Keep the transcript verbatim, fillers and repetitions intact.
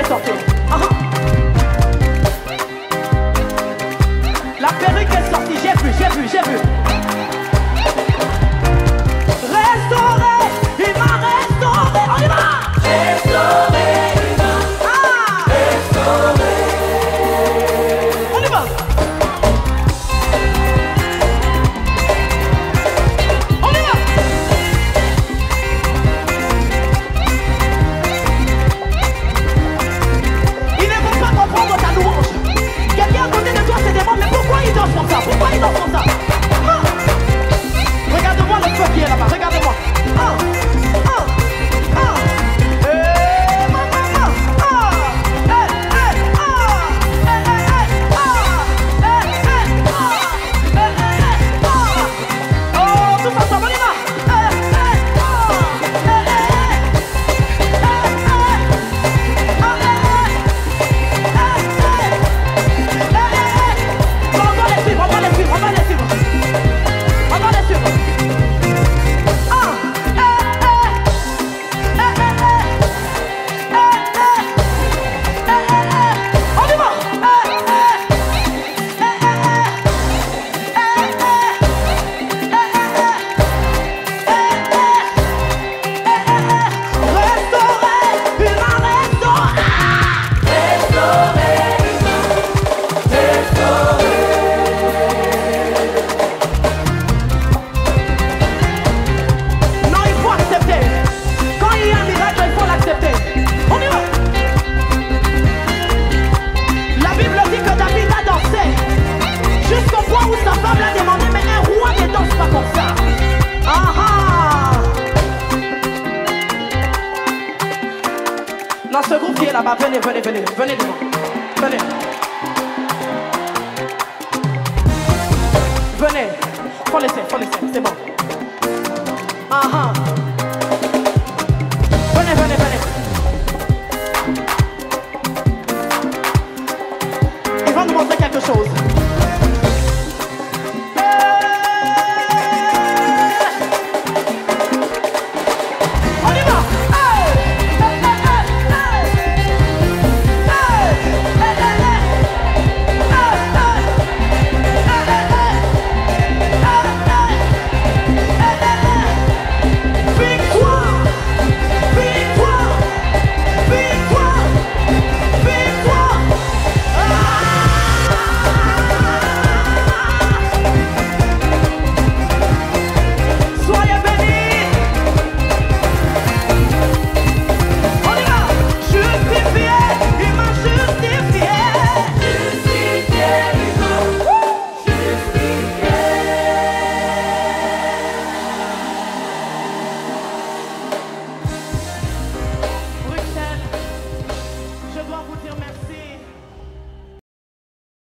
sortie. Uh-huh. La perruque est sortie, j'ai vu, j'ai vu, j'ai vu. Restauré, il m'a restauré, on y va. Restauré, il m'a ah. restauré. On y va. On y va. Il ne faut pas comprendre ta louange. Quelqu'un à côté de toi se demande, mais pourquoi il danse comme ça? Pourquoi il danse comme ça? Ah. Regarde-moi le feu qui est là-bas, regarde-moi. Ah. Ah. Ah. Eh, maman, ah. Eh, eh, ah. Eh, eh, eh, ah. Eh, eh, ah. Eh, eh, eh, ah. Oh, tout ça, ça va, on y va. Eh, eh, ah. Eh, eh, eh. Eh, eh. Ah, eh, eh. On va les suivre, on va les suivre, on va les suivre. On va les suivre. Ah, eh, eh, eh, eh, eh, eh, eh, eh, eh. On y va. Eh, eh, eh, eh, eh, eh, eh, restauré, il m'a restauré. Restauré, il m'a restauré. Non, il faut accepter. Quand il y a un miracle, il faut l'accepter. On y va. La Bible dit que David a dansé jusqu'au point où sa femme l'a demandé, mais un roi ne danse pas comme ça. Ah ah. Dans ce groupe qui est là-bas, venez, venez, venez, venez devant. Venez. Venez. Faut laisser, faut laisser, c'est bon. Ah ah.